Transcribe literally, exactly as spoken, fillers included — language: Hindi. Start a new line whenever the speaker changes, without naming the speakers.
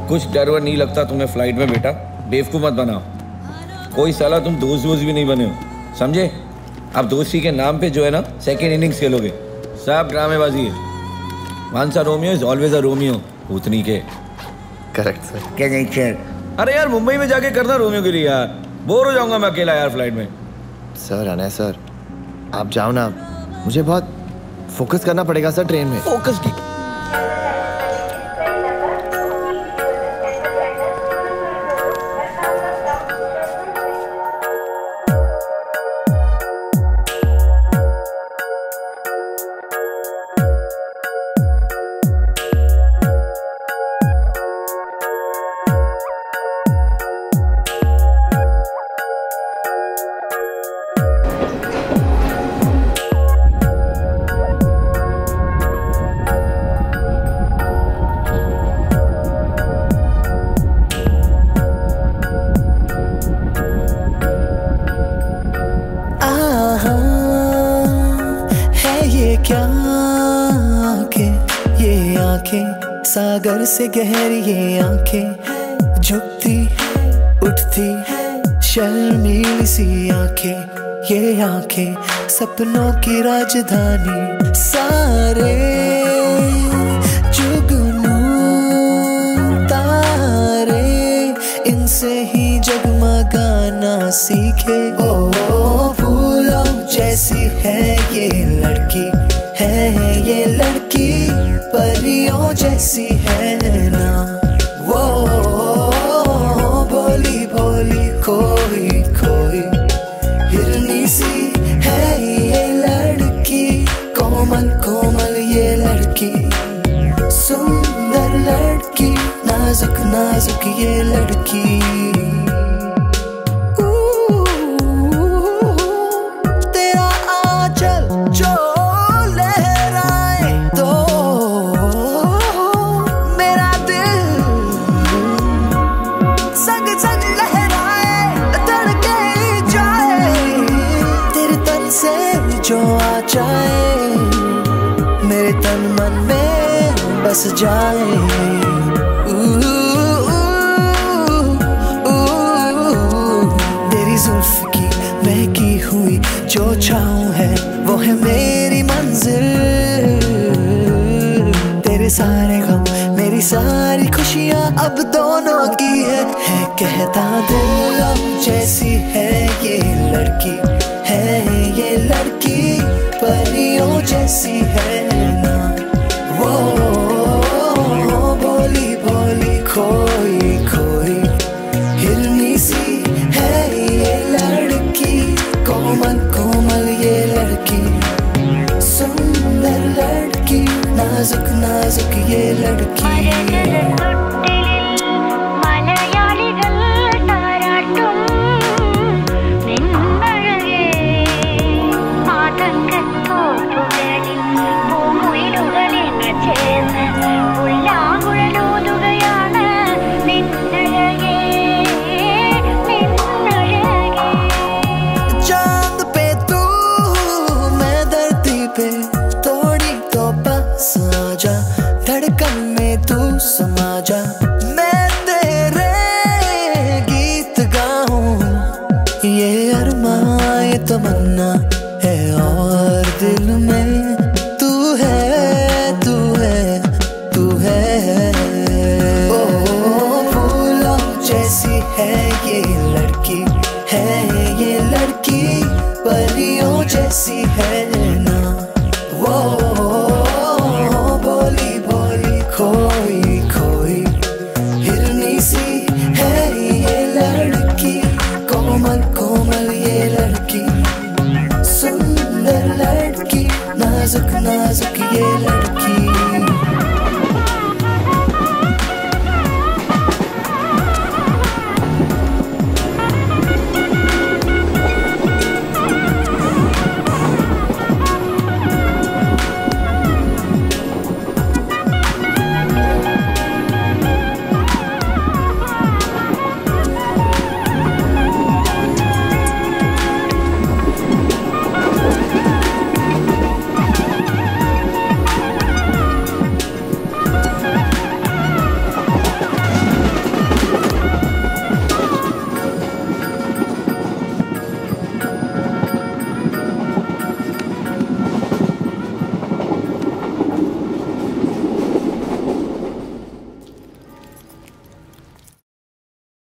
कुछ डर वर नहीं लगता तुम्हें फ्लाइट में बेटा? बेवकूफ मत बनाओ। कोई साला तुम दोस्त दोस्त भी नहीं बने हो, समझे? अब दोस्ती के नाम पे जो है ना सेकेंड इनिंग्स खेलोगे। सब ड्रामेबाजी है। Once a Romeo is always a Romeo. उतनी के
करेक्ट सर।
क्या नहीं सर? अरे यार मुंबई में जाके करना रोमियो के लिए यार। बोर हो जाऊंगा मैं अकेला यार फ्लाइट में।
सर अनय सर आप जाओ ना, मुझे बहुत फोकस करना पड़ेगा सर ट्रेन में।
फोकस की
सागर से गहरी ये आंखें, झुकती उठती शर्मीली सी आंखें, ये आंखें सपनों की राजधानी। सारे जुगनू तारे इनसे ही जगमगाना सीखे। ओ फूलों जैसी है ये लड़की, है ये लड़की परियों जैसी है ना। वो भोली भोली खोई खोई हिरनी सी है ये लड़की, कोमल कोमल ये लड़की, सुंदर लड़की, नाजुक नाजुक ये लड़की। तेरा आंचल जो जाए मेरे तन मन में बस जाए। तेरी जुल्फ की महकी हुई जो छाँव है वो है मेरी मंजिल। तेरे सारे गम मेरी सारी खुशियाँ अब दोनों की है, है कहता दिल जैसी है ये लड़की, है ये लड़की परियों जैसी है ना। वो भोली भोली खोई खोई हिरनी सी है ये लड़की, कोमल कोमल ये लड़की, सुंदर लड़की, नाजुक नाजुक ये लड़की। समा जा मैं तेरे गीत गाऊं, ये अरमां ये तमन्ना है और दिल में तू है तू है तू है। ओ फूलों जैसी है ये लड़की, है ये लड़की परियों जैसी है ना। वो भोली भोली खोई खोई हिरनी सी है ये लड़की, कोमल कोमल ये लड़की, सुंदर लड़की, नाजुक नाजुक ये लड़की।